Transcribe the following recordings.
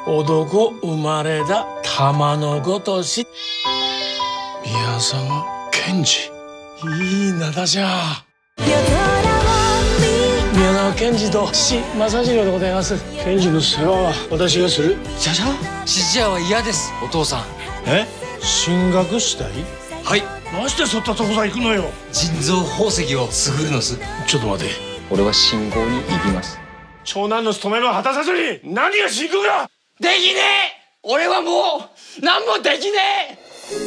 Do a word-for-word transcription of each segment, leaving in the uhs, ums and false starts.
男生まれだ玉のごとし宮沢賢治。いい名だじゃ。宮沢賢治と父正次郎でございます。賢治の世話は私がする。 じゃじゃ父親は嫌です。お父さん。 え、進学したい？ はい。 どうしてそったとこさ行くのよ。 腎臓宝石をすぐるのす。 ちょっと待て。 俺は信号に行きます。 長男の務めも果たさずに何が進行だ。 できねえ。俺はもう何もできね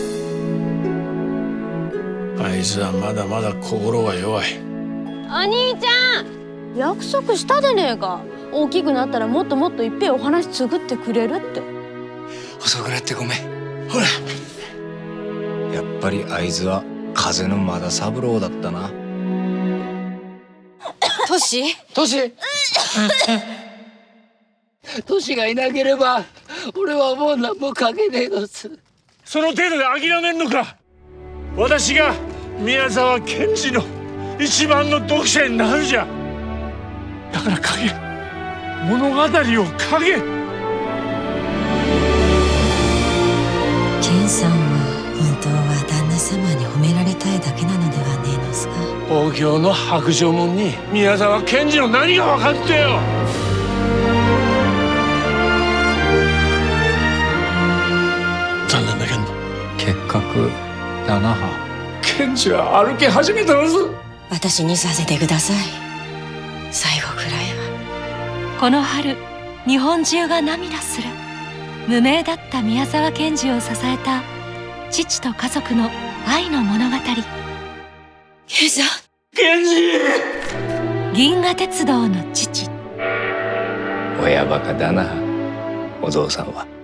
え。あいつはまだまだ心が弱い。 お兄ちゃん、約束したでねえか。大きくなったらもっともっといっぺんお話つぐってくれるって。 遅くなってごめん。 ほら、 やっぱりあいつは風の又三郎だったな。 トシトシトシがいなければ俺はもう何も書けねえのす。 その程度で諦めんのか。私が宮沢賢治の一番の読者になるじゃ。だから書け、物語を書け。 健さんは本当は旦那様に褒められたいだけなのではねえのすか。 東京の白状門に宮沢賢治の何が分かってよ。残念だけど結核だな。 賢治は歩き始めたのす。 私にさせてください。最後くらいは。 この春、日本中が涙する。無名だった宮沢賢治を支えた父と家族の愛の物語。 健さん。 賢治。 銀河鉄道の父。 親バカだな、お父さんは。